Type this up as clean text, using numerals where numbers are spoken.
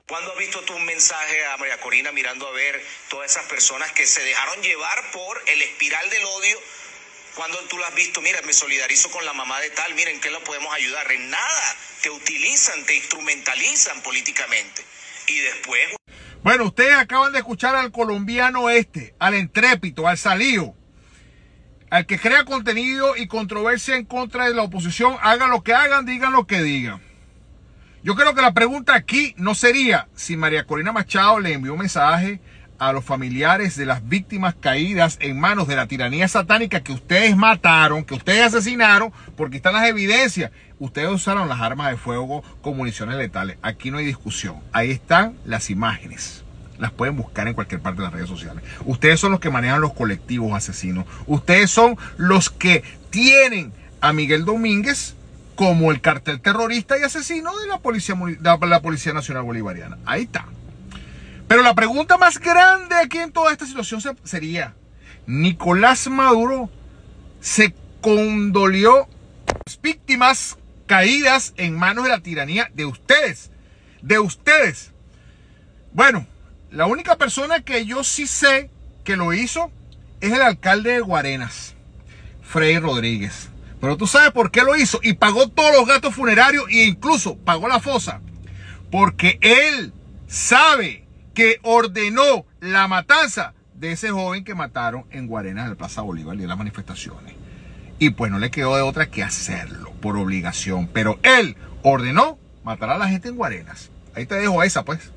¿Cuándo has visto tú un mensaje a María Corina mirando a ver todas esas personas que se dejaron llevar por el espiral del odio? Cuando tú lo has visto, mira, me solidarizo con la mamá de tal, miren, ¿qué la podemos ayudar? En nada, te utilizan, te instrumentalizan políticamente. Y después... Bueno, ustedes acaban de escuchar al colombiano al intrépito, al salío, al que crea contenido y controversia en contra de la oposición, hagan lo que hagan, digan lo que digan. Yo creo que la pregunta aquí no sería si María Corina Machado le envió un mensaje a los familiares de las víctimas caídas en manos de la tiranía satánica que ustedes mataron, que ustedes asesinaron, porque están las evidencias. Ustedes usaron las armas de fuego con municiones letales. Aquí no hay discusión. Ahí están las imágenes. Las pueden buscar en cualquier parte de las redes sociales. Ustedes son los que manejan los colectivos asesinos. Ustedes son los que tienen a Miguel Domínguez como el cartel terrorista y asesino de la Policía Nacional Bolivariana. Ahí está. Pero la pregunta más grande aquí en toda esta situación sería, ¿Nicolás Maduro se condolió las víctimas caídas en manos de la tiranía de ustedes? De ustedes. Bueno, la única persona que yo sí sé que lo hizo es el alcalde de Guarenas, Freddy Rodríguez. Pero tú sabes por qué lo hizo y pagó todos los gastos funerarios e incluso pagó la fosa. Porque él sabe que ordenó la matanza de ese joven que mataron en Guarenas, en la Plaza Bolívar y en las manifestaciones. Y pues no le quedó de otra que hacerlo por obligación. Pero él ordenó matar a la gente en Guarenas. Ahí te dejo esa pues.